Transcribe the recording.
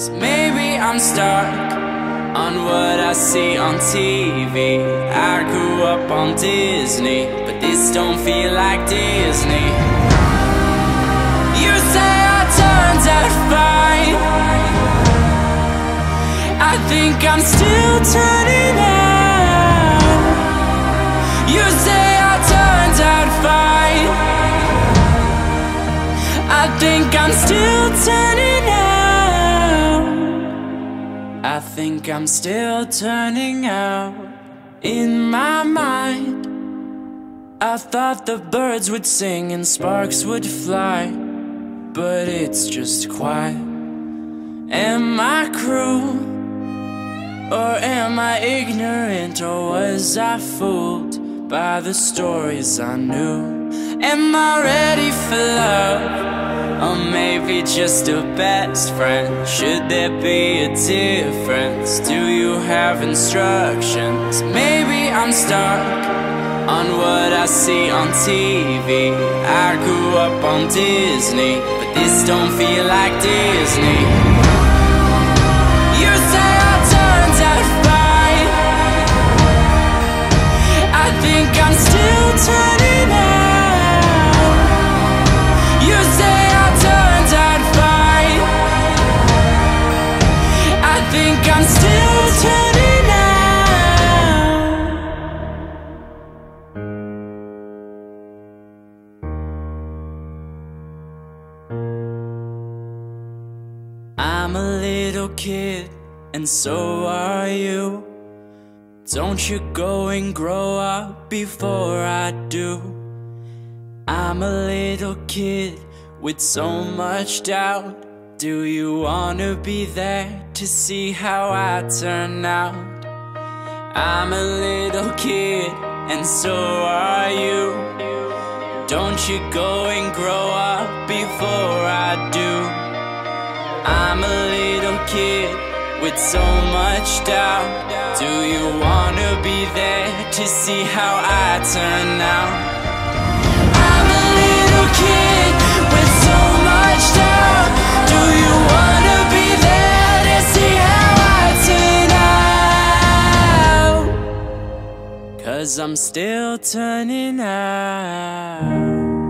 Maybe I'm stuck on what I see on TV. I grew up on Disney, but this don't feel like Disney. You say I turned out fine. I think I'm still turning out. You say I turned out fine. I think I'm still turning out. I think I'm still turning out. In my mind, I thought the birds would sing and sparks would fly, but it's just quiet. Am I cruel? Or am I ignorant? Or was I fooled by the stories I knew? Am I ready for love? Or maybe just a best friend? Should there be a difference? Do you have instructions? Maybe I'm stuck on what I see on TV. I grew up on Disney, but this don't feel like Disney. You say I turned out fine. I think I'm still turning out. You say I turned out fine. I think I'm still turning out. I'm a little kid, and so are you. Don't you go and grow up before I do. I'm a little kid with so much doubt. Do you wanna be there to see how I turn out? I'm a little kid, and so are you. Don't you go and grow up before I do. I'm a little kid with so much doubt. Do you wanna be there to see how I turn out? I'm a little kid with so much doubt. Do you wanna be there to see how I turn out? 'Cause I'm still turning out.